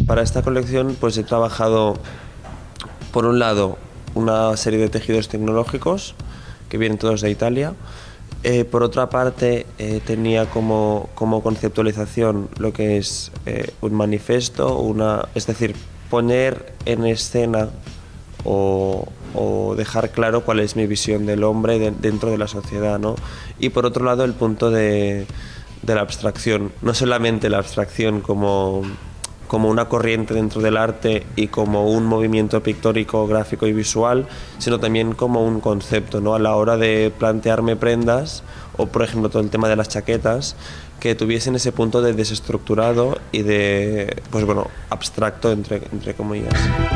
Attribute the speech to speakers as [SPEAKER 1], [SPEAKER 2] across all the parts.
[SPEAKER 1] Para esta colección pues he trabajado, por un lado, una serie de tejidos tecnológicos que vienen todos de Italia. Por otra parte, tenía como conceptualización lo que es un manifiesto, es decir, poner en escena o dejar claro cuál es mi visión del hombre dentro de la sociedad, ¿no? Y por otro lado, el punto de la abstracción, no solamente la abstracción como una corriente dentro del arte y como un movimiento pictórico, gráfico y visual, sino también como un concepto, ¿no? A la hora de plantearme prendas, o por ejemplo todo el tema de las chaquetas, que tuviesen ese punto de desestructurado y de, pues bueno, abstracto entre comillas.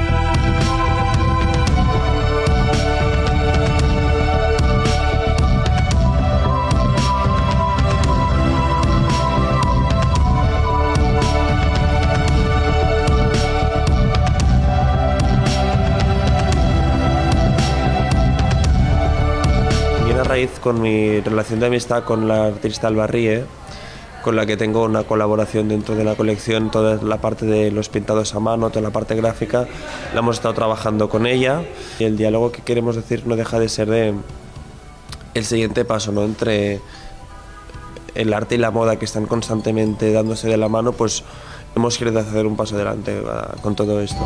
[SPEAKER 1] Con mi relación de amistad con la artista Alba Rie, con la que tengo una colaboración dentro de la colección, toda la parte de los pintados a mano, toda la parte gráfica, la hemos estado trabajando con ella, y el diálogo que queremos decir no deja de ser el siguiente paso, ¿no? Entre el arte y la moda, que están constantemente dándose de la mano, pues hemos querido hacer un paso adelante con todo esto.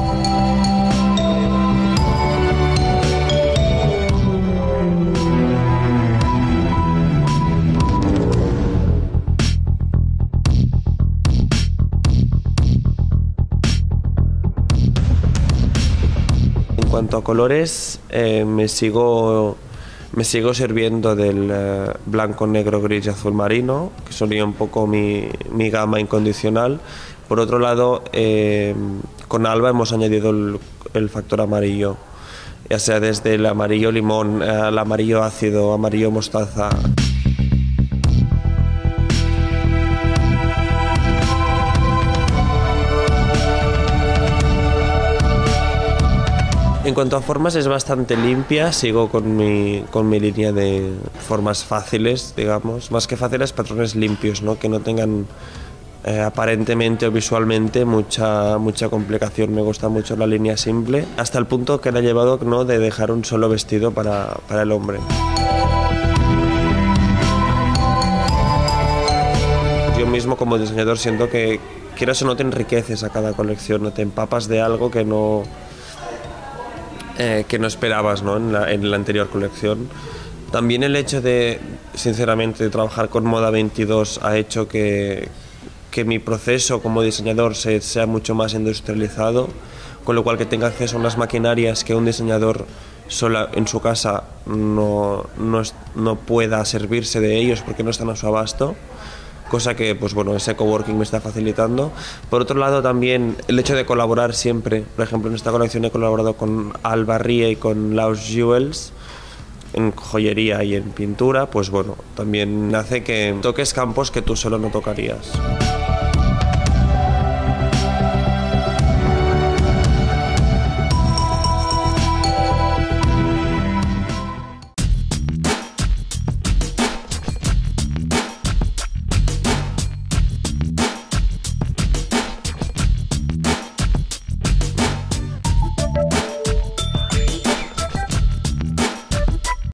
[SPEAKER 1] En cuanto a colores, me sigo sirviendo del blanco, negro, gris y azul marino, que sería un poco mi gama incondicional. Por otro lado, con Alba hemos añadido el factor amarillo, ya sea desde el amarillo limón al amarillo ácido, amarillo mostaza. En cuanto a formas, es bastante limpia, sigo con mi línea de formas fáciles, digamos, más que fáciles, patrones limpios, ¿no? Que no tengan aparentemente o visualmente mucha complicación. Me gusta mucho la línea simple, hasta el punto que la he llevado, ¿no?, de dejar un solo vestido para el hombre. Yo mismo como diseñador siento que, quieras o no, te enriqueces a cada colección, ¿no? Te empapas de algo que no esperabas, ¿no?, en la anterior colección. También el hecho de, sinceramente, de trabajar con Moda 22 ha hecho que mi proceso como diseñador sea mucho más industrializado, con lo cual que tenga acceso a unas maquinarias que un diseñador sola en su casa no pueda servirse de ellos porque no están a su abasto, cosa que, pues bueno, ese coworking me está facilitando. Por otro lado, también el hecho de colaborar siempre. Por ejemplo, en esta colección he colaborado con Alba Rie y con Laus Jewels en joyería y en pintura. Pues bueno, también hace que toques campos que tú solo no tocarías.